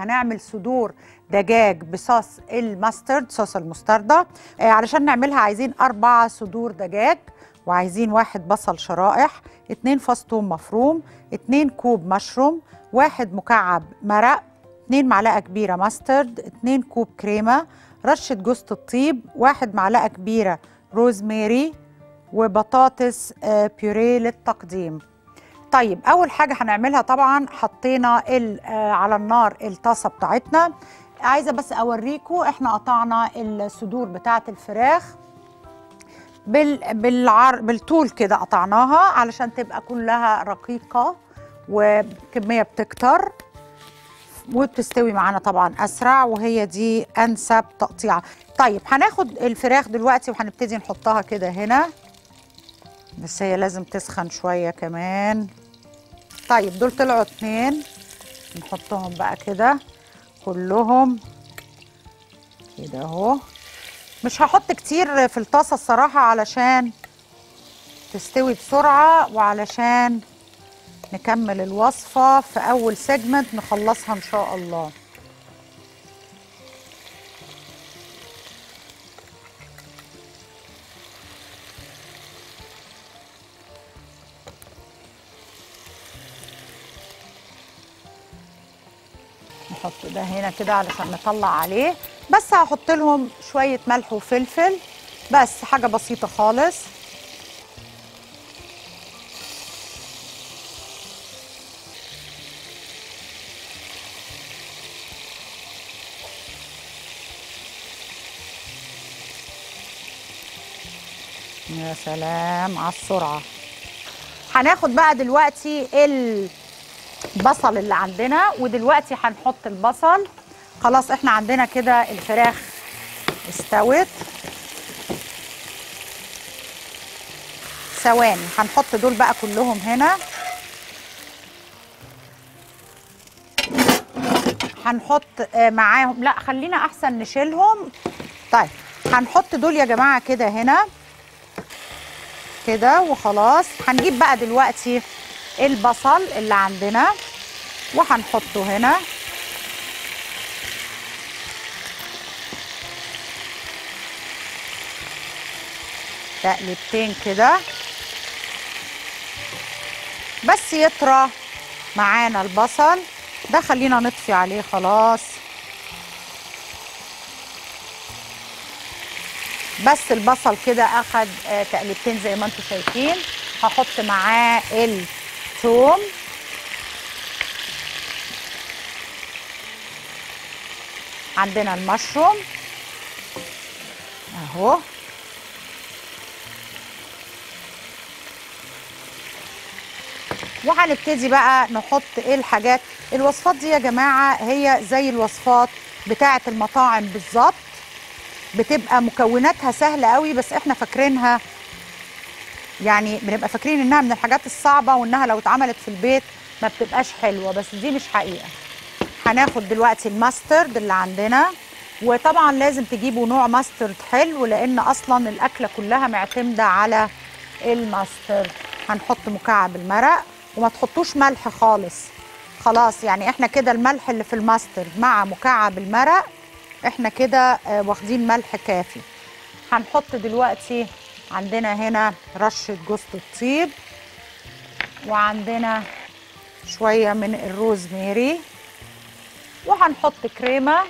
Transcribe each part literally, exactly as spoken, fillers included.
هنعمل صدور دجاج بصوص الماسترد، صوص المستردة. آه علشان نعملها عايزين أربع صدور دجاج، وعايزين واحد بصل شرائح، اتنين فص ثوم مفروم، اتنين كوب مشروم، واحد مكعب مرق، اتنين معلقة كبيرة ماسترد، اتنين كوب كريمة، رشة جوز الطيب، واحد معلقة كبيرة روزماري، وبطاطس آه بيوريه للتقديم. طيب أول حاجة هنعملها طبعا حطينا آه على النار الطاسة بتاعتنا. عايزة بس أوريكم احنا قطعنا الصدور بتاعة الفراخ بال بالعر بالطول كده، قطعناها علشان تبقى كلها رقيقة وكمية بتكتر وبتستوي معانا طبعا أسرع، وهي دي أنسب تقطيعة. طيب هناخد الفراخ دلوقتي وهنبتدي نحطها كده هنا، بس هي لازم تسخن شوية كمان. طيب دول طلعوا اتنين، نحطهم بقى كده كلهم كده اهو. مش هحط كتير في الطاسة الصراحة علشان تستوي بسرعة، وعلشان نكمل الوصفة في أول سيجمنت نخلصها إن شاء الله. نحط ده هنا كده علشان نطلع عليه، بس هحط لهم شوية ملح وفلفل، بس حاجة بسيطة خالص. يا سلام على السرعة. هناخد بقى دلوقتي البصل اللي عندنا، ودلوقتي هنحط البصل. خلاص احنا عندنا كده الفراخ استوت. ثواني هنحط دول بقى كلهم هنا. هنحط معاهم، لا خلينا احسن نشيلهم. طيب هنحط دول يا جماعة كده هنا كده وخلاص. هنجيب بقى دلوقتي البصل اللي عندنا وهنحطه هنا، تقليبتين كده بس يطرى معانا البصل ده. خلينا نطفي عليه خلاص، بس البصل كده اخد تقليبتين زي ما انتم شايفين. هحط معاه الثوم، عندنا المشروم اهو، وهنبتدي بقى نحط ايه الحاجات. الوصفات دي يا جماعه هي زي الوصفات بتاعه المطاعم بالظبط، بتبقى مكوناتها سهله قوي، بس احنا فاكرينها يعني بنبقى فاكرين انها من الحاجات الصعبه، وانها لو اتعملت في البيت ما بتبقاش حلوه، بس دي مش حقيقه. هناخد دلوقتي الماسترد اللي عندنا، وطبعا لازم تجيبوا نوع ماسترد حلو لان اصلا الاكله كلها معتمده على الماسترد. هنحط مكعب المرق، وما تحطوش ملح خالص. خلاص يعني احنا كده الملح اللي في الماسترد مع مكعب المرق احنا كده واخدين ملح كافي. هنحط دلوقتي عندنا هنا رشة جوز الطيب، وعندنا شوية من الروزماري، وهنحط كريمة،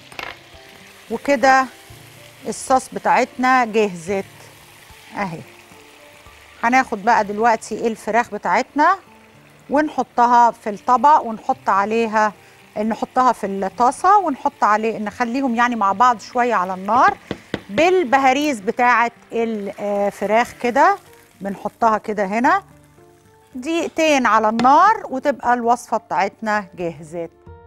وكده الصوص بتاعتنا جهزت اهي. هناخد بقى دلوقتي الفراخ بتاعتنا ونحطها في الطبق، ونحط عليها نحطها في الطاسة، ونحط عليه نخليهم يعني مع بعض شوية على النار بالبهاريز بتاعة الفراخ كده. بنحطها كده هنا دقيقتين على النار وتبقى الوصفة بتاعتنا جهزت.